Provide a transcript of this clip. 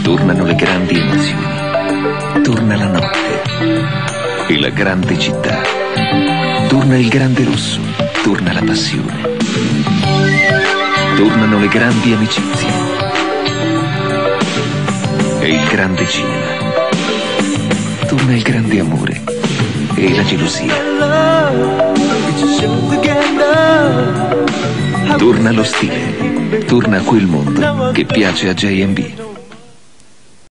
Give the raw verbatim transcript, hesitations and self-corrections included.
Tornano le grandi emozioni, torna la notte e la grande città, torna il grande rosso, torna la passione, tornano le grandi amicizie e il grande cinema, torna il grande amore e la gelosia, torna lo stile, torna quel mondo che piace a J and B.